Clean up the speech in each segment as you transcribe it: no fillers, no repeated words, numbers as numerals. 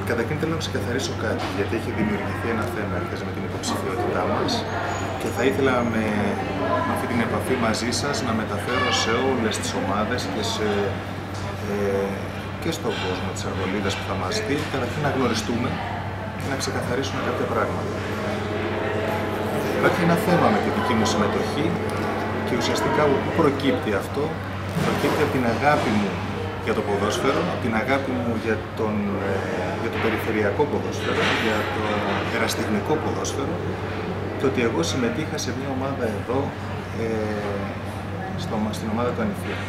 Καταρχήν θέλω να ξεκαθαρίσω κάτι, γιατί έχει δημιουργηθεί ένα θέμα έρχεσαι με την υποψηφιότητά μας και θα ήθελα με αυτή την επαφή μαζί σας να μεταφέρω σε όλες τις ομάδες και στον κόσμο της Αργολίδας που θα μας δει, καταρχήν να γνωριστούμε και να ξεκαθαρίσουμε κάποια πράγματα. Υπάρχει ένα θέμα με τη δική μου συμμετοχή και ουσιαστικά που προκύπτει αυτό, προκύπτει από την αγάπη μου για το ποδόσφαιρο, από την αγάπη μου για το περιφερειακό ποδόσφαιρο, για το ερασιτεχνικό ποδόσφαιρο και ότι εγώ συμμετείχα σε μια ομάδα εδώ, στην ομάδα του Ανηφίου.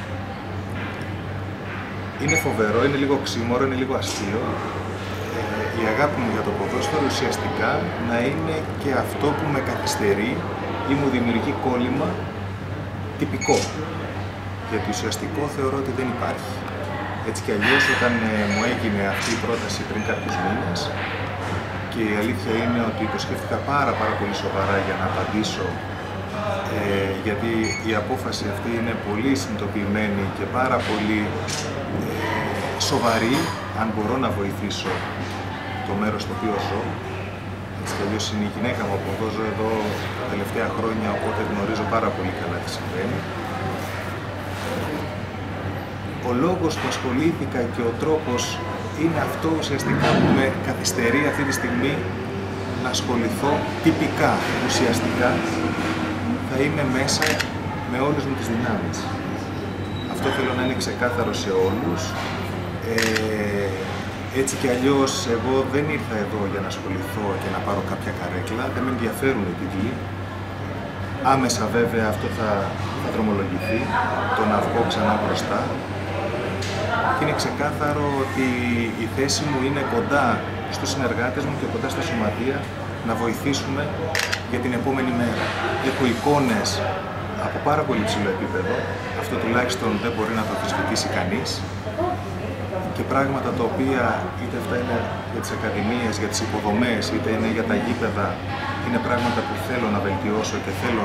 Είναι φοβερό, είναι λίγο οξύμορο, είναι λίγο αστείο η αγάπη μου για το ποδόσφαιρο ουσιαστικά να είναι και αυτό που με καθυστερεί ή μου δημιουργεί κόλλημα τυπικό. Γιατί ουσιαστικό θεωρώ ότι δεν υπάρχει. Έτσι κι αλλιώς όταν μου έγινε αυτή η πρόταση πριν κάποιους μήνες και η αλήθεια είναι ότι το σκέφτηκα πάρα πολύ σοβαρά για να απαντήσω γιατί η απόφαση αυτή είναι πολύ συνειδητοποιημένη και πάρα πολύ σοβαρή αν μπορώ να βοηθήσω το μέρος στο οποίο ζω. Έτσι κι αλλιώς είναι η γυναίκα μου που ζω εδώ τα τελευταία χρόνια, οπότε γνωρίζω πάρα πολύ καλά τι συμβαίνει. Ο λόγος που ασχολήθηκα και ο τρόπος είναι αυτό ουσιαστικά που με καθυστερεί αυτή τη στιγμή να ασχοληθώ τυπικά, ουσιαστικά θα είμαι μέσα με όλες μου τις δυνάμεις. Αυτό θέλω να είναι ξεκάθαρο σε όλους. Έτσι κι αλλιώς εγώ δεν ήρθα εδώ για να ασχοληθώ και να πάρω κάποια καρέκλα, δεν με ενδιαφέρουν οι τίτλοι. Άμεσα βέβαια αυτό θα δρομολογηθεί, το να βγω ξανά μπροστά. Και είναι ξεκάθαρο ότι η θέση μου είναι κοντά στους συνεργάτες μου και κοντά στα σωματεία να βοηθήσουμε για την επόμενη μέρα. Έχω εικόνες από πάρα πολύ ψηλό επίπεδο, αυτό τουλάχιστον δεν μπορεί να το αμφισβητήσει κανείς, και πράγματα τα οποία είτε αυτά είναι για τις ακαδημίες, για τις υποδομές, είτε είναι για τα γήπεδα, είναι πράγματα που θέλω να βελτιώσω και θέλω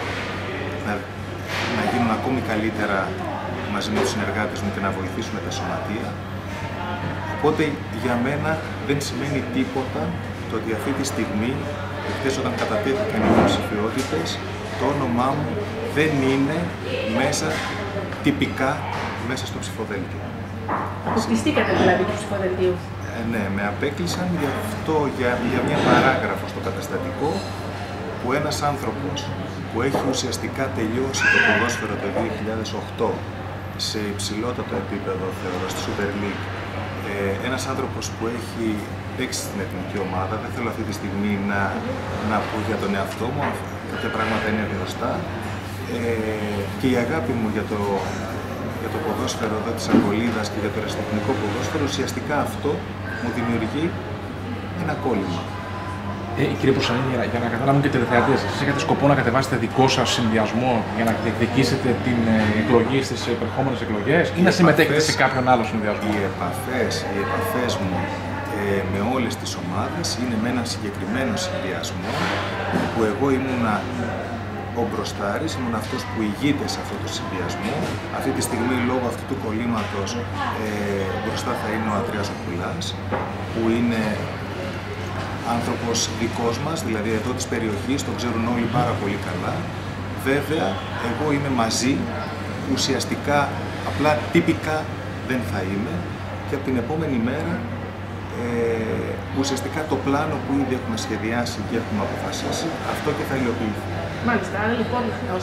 να γίνουν ακόμη καλύτερα μαζί με τους συνεργάτες μου και να βοηθήσουμε τα σωματεία. Οπότε για μένα δεν σημαίνει τίποτα το ότι αυτή τη στιγμή, χθες όταν κατατέθηκαν οι υποψηφιότητες, το όνομά μου δεν είναι μέσα τυπικά μέσα στο ψηφοδέλτιο. Αποκλειστήκατε δηλαδή του ψηφοδελτίου. Ναι, με απέκλεισαν για μια παράγραφο στο καταστατικό που ένας άνθρωπος που έχει ουσιαστικά τελειώσει το ποδόσφαιρο το 2008 σε υψηλότατο επίπεδο, θεωρώ, στη Super League, ένας άνθρωπος που έχει παίξει στην εθνική ομάδα, δεν θέλω αυτή τη στιγμή να πω για τον εαυτό μου, κάποια πράγματα είναι γνωστά, και η αγάπη μου για το ποδόσφαιρο εδώ της Αργολίδας και για το ερασιτεχνικό ποδόσφαιρο, ουσιαστικά αυτό μου δημιουργεί ένα κόλλημα. Κύριε Προσανίνη, για να καταλάβουν και οι τηλεθεατές, εσείς έχετε σκοπό να κατεβάσετε δικό σας συνδυασμό για να διεκδικήσετε την εκλογή στις επερχόμενες εκλογές ή να συμμετέχετε σε κάποιον άλλο συνδυασμό? Οι επαφές μου με όλες τις ομάδες είναι με έναν συγκεκριμένο συνδυασμό που εγώ ήμουνα ο μπροστάρης, ήμουν αυτός που ηγείται σε αυτό το συνδυασμό. Αυτή τη στιγμή, λόγω αυτού του κολλήματος, μπροστά θα είναι ο Αντρέας Οπουλάς, που είναι άνθρωπος δικός μας, δηλαδή εδώ της περιοχής, τον ξέρουν όλοι πάρα πολύ καλά. Βέβαια, εγώ είμαι μαζί, ουσιαστικά, απλά τυπικά δεν θα είμαι και από την επόμενη μέρα ουσιαστικά το πλάνο που ήδη έχουμε σχεδιάσει και έχουμε αποφασίσει, αυτό και θα υλοποιηθεί. Μάλιστα, άρα λοιπόν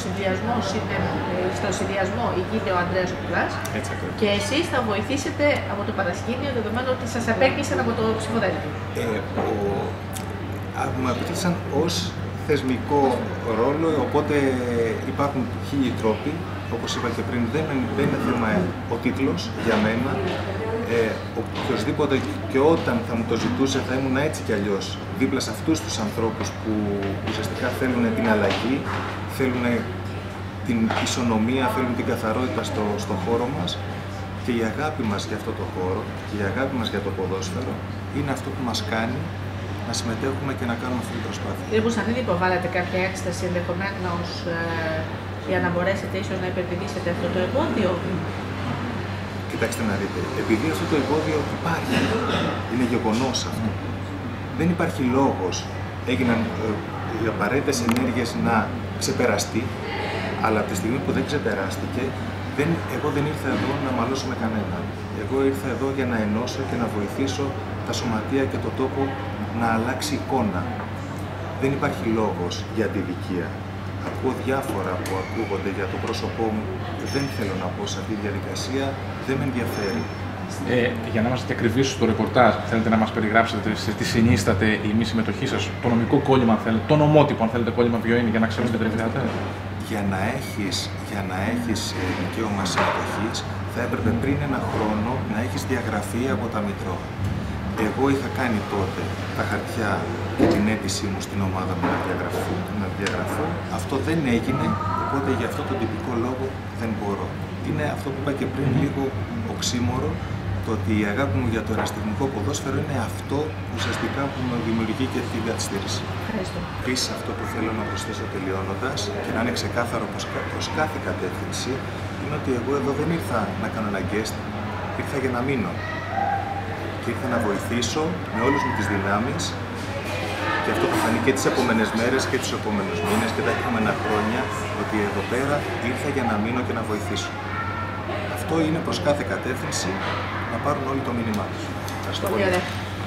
στο συνδυασμό ηγείται ο Ανδρέας Οπουλάς και εσείς θα βοηθήσετε από το παρασκήνιο, δεδομένου ότι σας απέκλεισαν από το ψηφοδέλτιο. Μου απαιτήσαν ως θεσμικό ρόλο, οπότε υπάρχουν χίλιοι τρόποι. Όπως είπα και πριν, δεν είναι θέμα ο τίτλος για μένα. Οποιοςδήποτε και όταν θα μου το ζητούσε θα ήμουν έτσι κι αλλιώς δίπλα σε αυτούς τους ανθρώπους που ουσιαστικά θέλουν την αλλαγή, θέλουν την ισονομία, θέλουν την καθαρότητα στο χώρο μας, και η αγάπη μας για αυτό το χώρο και η αγάπη μας για το ποδόσφαιρο είναι αυτό που μας κάνει να συμμετέχουμε και να κάνουμε αυτή την προσπάθεια. Κύριε Μπουσανίδη, υποβάλλατε κάποια έκσταση ενδεχομένως για να μπορέσετε ίσως να υπερπηδήσετε αυτό το εμπόδιο? Κοιτάξτε να δείτε, επειδή αυτό το εμπόδιο υπάρχει, είναι γεγονός αυτό. Δεν υπάρχει λόγος, έγιναν οι απαραίτητες ενέργειες να ξεπεραστεί, αλλά από τη στιγμή που δεν ξεπεράστηκε, εγώ δεν ήρθα εδώ να μαλώσω με κανέναν. Εγώ ήρθα εδώ για να ενώσω και να βοηθήσω τα σωματεία και τον τόπο να αλλάξει εικόνα. Δεν υπάρχει λόγος για αντιδικία. Ακούω διάφορα που ακούγονται για το πρόσωπό μου. Δεν θέλω να πω σε αυτή τη διαδικασία, δεν με ενδιαφέρει. Για να είμαστε ακριβείς στο ρεπορτάζ, θέλετε να μας περιγράψετε σε τι συνίσταται η μη συμμετοχή σας, το νομικό κόλλημα, αν θέλετε, το νομότυπο, αν θέλετε, κόλλημα ποιο είναι, για να ξέρουμε τι τελευταία. Για να έχεις δικαίωμα συμμετοχής, θα έπρεπε πριν ένα χρόνο να έχεις διαγραφεί από τα Μητρώα. Εγώ είχα κάνει τότε τα χαρτιά και την αίτησή μου στην ομάδα μου να διαγραφώ. Αυτό δεν έγινε, οπότε για αυτό τον τυπικό λόγο δεν μπορώ. Είναι αυτό που είπα και πριν λίγο οξύμορο, το ότι η αγάπη μου για το ερασιτεχνικό ποδόσφαιρο είναι αυτό ουσιαστικά που με δημιουργεί και την καθυστέρηση. Επίσης, αυτό που θέλω να προσθέσω τελειώνοντας και να είναι ξεκάθαρο προς κάθε κατεύθυνση, είναι ότι εγώ εδώ δεν ήρθα να κάνω ένα guest, ήρθα για να μείνω. Και ήρθα να βοηθήσω με όλες μου τις δυνάμεις, και αυτό θα φανεί και τις επόμενες μέρες και τους επόμενους μήνες και τα επόμενα χρόνια, ότι εδώ πέρα ήρθα για να μείνω και να βοηθήσω. Αυτό είναι προς κάθε κατεύθυνση, να πάρουν όλοι το μήνυμά τους. Ευχαριστώ πολύ.